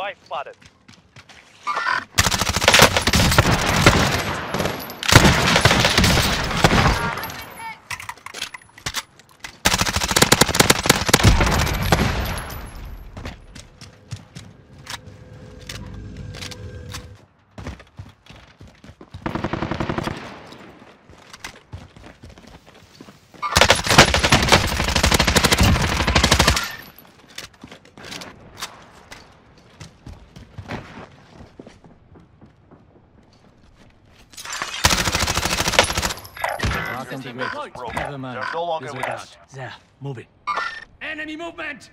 Spy spotted. Never mind. They're no longer with us. There, moving. Enemy movement!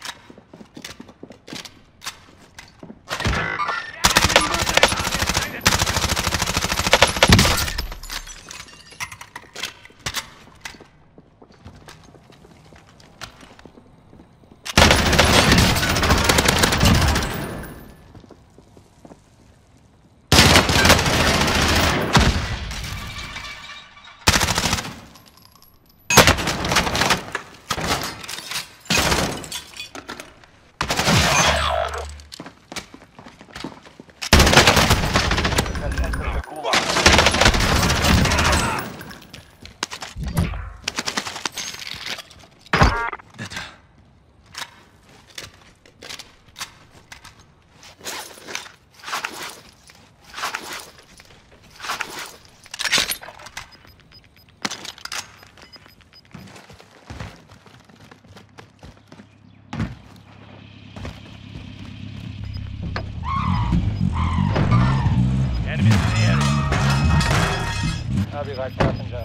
Copy that, passenger.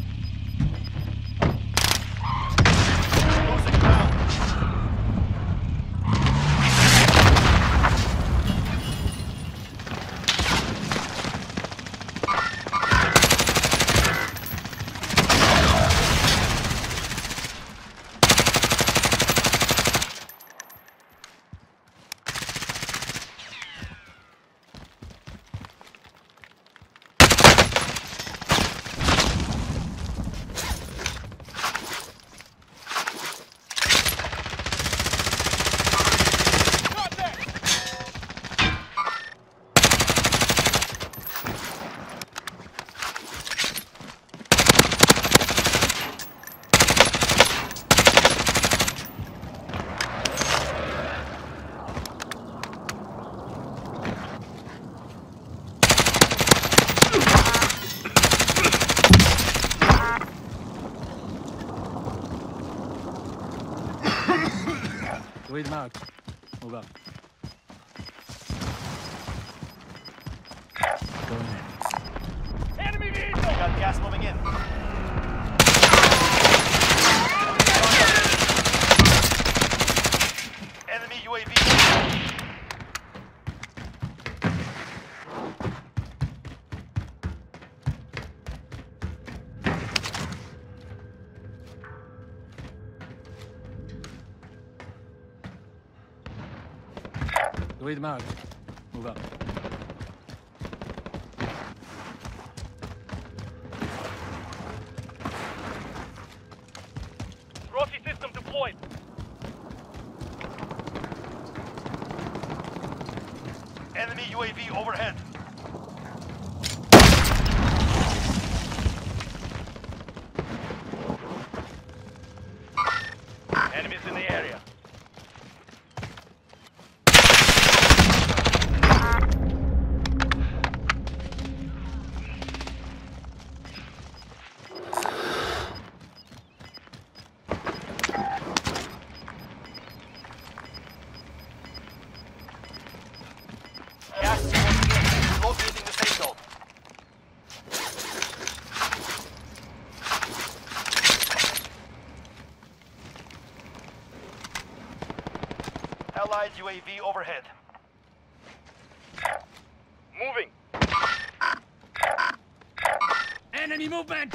Losing ground. Wait, Mark. Move up. Go ahead. Enemy vehicle! Got gas moving in. Enemy UAV. Wait, Mark. Move up. Trophy system deployed. Enemy UAV overhead. Enemies in the area. Gas locating the safe zone. Allied UAV overhead. Moving. Enemy movement!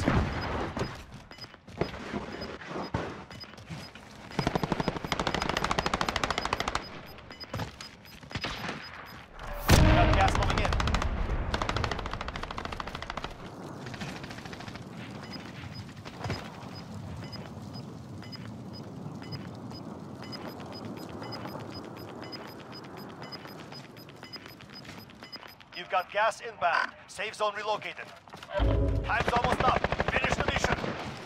Got gas moving in. got gas inbound. Safe zone relocated. Time's almost up. Finish the mission.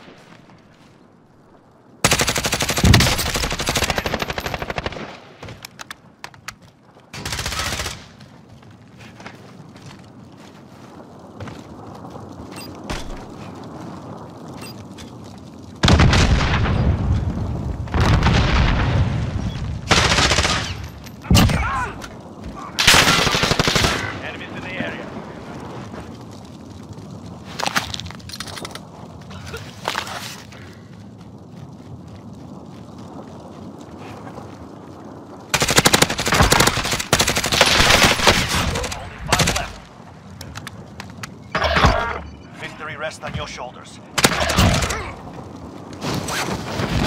Enemies in the area. Only 5 left. Victory rests on your shoulders.